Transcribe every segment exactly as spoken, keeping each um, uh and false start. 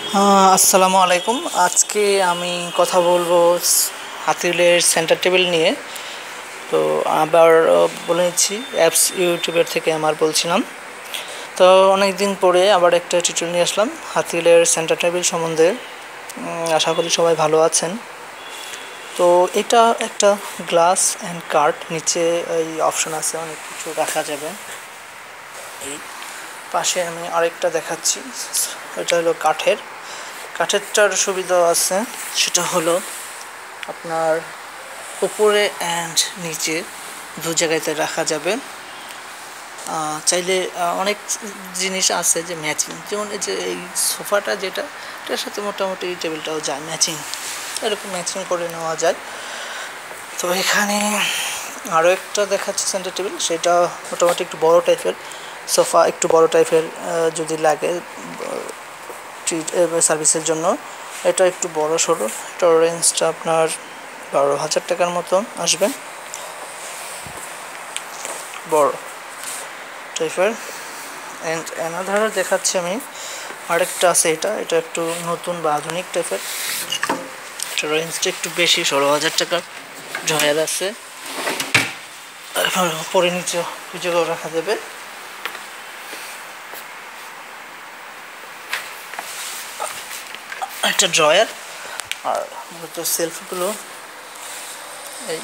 আহ, আসসালামু আলাইকুম। আজকে আমি কথা বলবো স- হাতিলের সেন্টার টেবিল নিয়ে। তো আবার আহ, বলে নিচ্ছি, অ্যাপস ইউটিউবের থেকে আমার বলছিলাম। তো অনেক দিন পরে আবার একটা টিউটোরিয়াল নিয়ে আসলাম হাতিলের সেন্টার টেবিল সম্বন্ধে। উম, আশা করি সবাই ভালো আছেন। তো এটা একটা গ্লাস অ্যান্ড কার্ড, নিচে এই অপশন আছে, অনেক কিছু রাখা যাবে। এই পাশে আমি আরেকটা দেখাচ্ছি, এটা হলো কাঠের। কাঠেরটার সুবিধা আছে, সেটা হলো আপনার উপরে অ্যান্ড নিচে দু জায়গাতে রাখা যাবে। আহ, চাইলে আহ, অনেক জিনিস আছে যে ম্যাচিং, যেমন এই যে এই সোফাটা, যেটা এটার সাথে মোটামুটি এই টেবিলটাও যায় ম্যাচিং, এরকম ম্যাচিং করে নেওয়া যায়। তো এখানে আরও একটা দেখাচ্ছে সেন্টার টেবিল, সেটা মোটামুটি একটু বড় টাইপের সোফা, একটু বড় টাইপের যদি লাগে ট্রিট সার্ভিসের জন্য। এটা একটু বড় সড়ো, এটার রেঞ্জটা আপনার বারো হাজার টাকার মতো আসবে, বড় টাইপের। অ্যান্ড অ্যানাদার দেখাচ্ছি আমি, আরেকটা আছে, এটা এটা একটু নতুন বা আধুনিক টাইপের। এটার রেঞ্জটা একটু বেশি, ষোলো হাজার টাকার জয়ের আছে। পরে নিচে পুজো রাখা যাবে। একটা ড্রয়ার, আর মূলত সেলফগুলো এই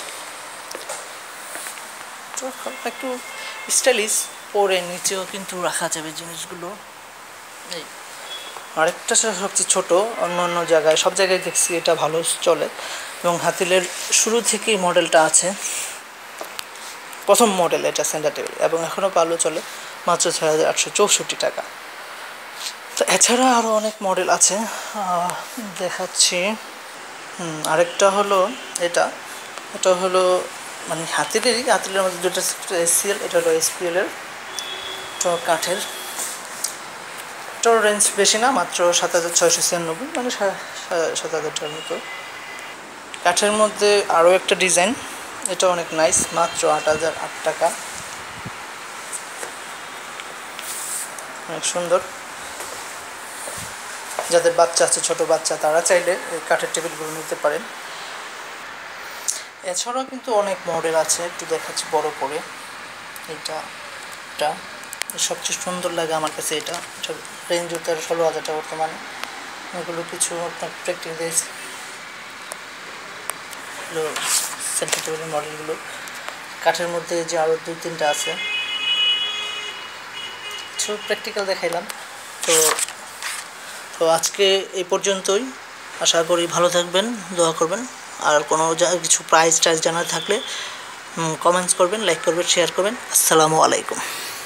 একটু স্টাইলিশ, পরে নিচেও কিন্তু রাখা যাবে জিনিসগুলো। এই আরেকটা সবচেয়ে ছোট, অন্য অন্য জায়গায় সব জায়গায় দেখছি এটা ভালো চলে, এবং হাতিলের শুরু থেকেই মডেলটা আছে, প্রথম মডেল এটা সেন্টার টেবিল, এবং এখনও ভালো চলে, মাত্র ছয় হাজার আটশো চৌষট্টি টাকা। তো এছাড়া আরও অনেক মডেল আছে, দেখাচ্ছি। হুম আরেকটা হলো এটা, এটা হলো মানে হাতিলেরই, হাতিলের মধ্যে দুটো এসসিএল, এটা হলো এসপিএল এর। তো কাঠের, এটার রেঞ্জ বেশি না, মাত্র সাত হাজার ছয়শো ছিয়ানব্বই, মানে সাত হাজার টাকার মতো। কাঠের মধ্যে আরও একটা ডিজাইন, এটা অনেক নাইস, মাত্র আট হাজার আট টাকা, অনেক সুন্দর। যাদের বাচ্চা আছে, ছোট বাচ্চা, তারা চাইলে এই কাঠের টেবিলগুলো নিতে পারেন। এছাড়াও কিন্তু অনেক মডেল আছে, একটু দেখাচ্ছি বড় করে। এটা এটা সবচেয়ে সুন্দর লাগে আমার কাছে, এটা এটা রেঞ্জ তার ষোলো হাজার টাকা বর্তমানে। এগুলো কিছু আপনার প্র্যাকটিক্যাল সেন্টার টেবিলের মডেলগুলো। কাঠের মধ্যে যে আরও দুই তিনটা আছে, কিছু প্র্যাকটিক্যাল দেখাইলাম। তো তো আজকে এই পর্যন্তই, আশা করি ভালো থাকবেন, দোয়া করবেন। আর কোনো কিছু প্রাইস টাইস জানার থাকলে কমেন্টস করবেন, লাইক করবেন, শেয়ার করবেন। আসসালামু আলাইকুম।